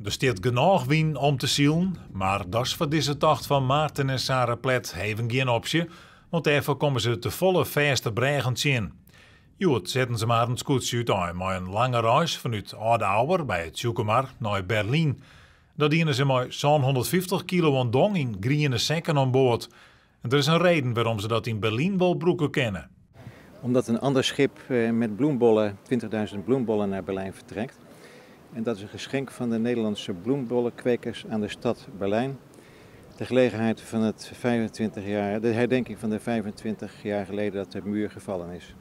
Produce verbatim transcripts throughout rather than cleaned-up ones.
Er staat genoeg wien om te zielen, maar dat is voor deze tocht van Maarten en Sarah Plet even geen optie, want daarvoor komen ze te volle vaste bregens in. Joet zetten ze maar een scootje uit aan met een lange reis vanuit Oude bij het Tjukumar naar Berlijn. Daar dienen ze met zo'n honderdvijftig kilo aan dong in groene zekken aan boord. En er is een reden waarom ze dat in Berlijn wel broeken kennen. Omdat een ander schip met bloembollen, twintigduizend bloembollen naar Berlijn vertrekt. En dat is een geschenk van de Nederlandse bloembollenkwekers aan de stad Berlijn. Ter gelegenheid van het vijfentwintig jaar, de herdenking van de vijfentwintig jaar geleden dat de muur gevallen is.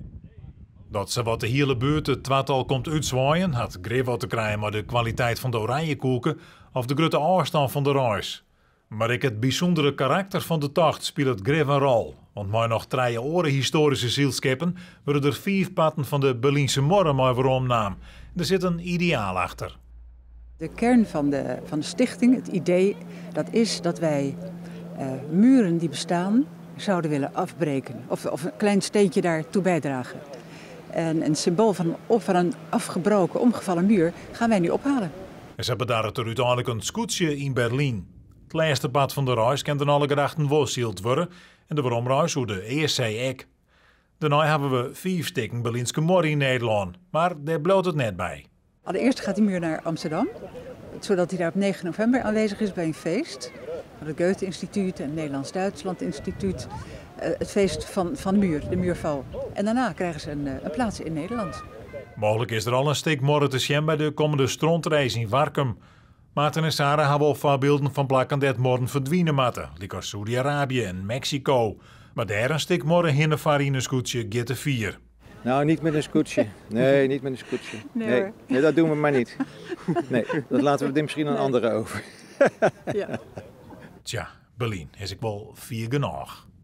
Dat ze wat de hele buurt het tweetal komt uitzwaaien, had greep wat te krijgen met de kwaliteit van de oranje koeken of de grote afstand van de reis. Maar ik het bijzondere karakter van de tocht speelt greep een rol. Want met nog drie oren historische zielscheppen worden er vier patten van de Berlijnse morgen maar waarom naam. Er zit een ideaal achter. De kern van de, van de stichting, het idee, dat is dat wij uh, muren die bestaan zouden willen afbreken. Of, of een klein steentje daartoe bijdragen. En een symbool van, van een afgebroken, omgevallen muur gaan wij nu ophalen. En ze hebben daar het er uiteindelijk een scootje in Berlijn. Het laatste pad van de reis kan dan alle gedachten voorzield worden. En de waaromreis hoe de eerste ek. Daarna hebben we vijf stikken Berlijnse morgen in Nederland. Maar daar bloot het net bij. Allereerst gaat die muur naar Amsterdam. Zodat hij daar op negen november aanwezig is bij een feest. Van het Goethe-instituut en het Nederlands-Duitsland-instituut. Uh, het feest van, van de muur, de muurval. En daarna krijgen ze een, een plaats in Nederland. Mogelijk is er al een stuk morgen te zien bij de komende strontreis in Warkum. Maarten en Sarah hebben al voorbeelden van plakken dat morgen verdwijnen moeten, like als Saudi-Arabië en Mexico. Maar daar een stuk morgen hindervaar in een scootje G T vier. Nou, niet met een scootje. Nee, niet met een scootje. Nee, nee, nee, dat doen we maar niet. Nee, dat laten we dit misschien aan nee. anderen over. Ja. Tja, Berlijn is ik wel vier genoeg.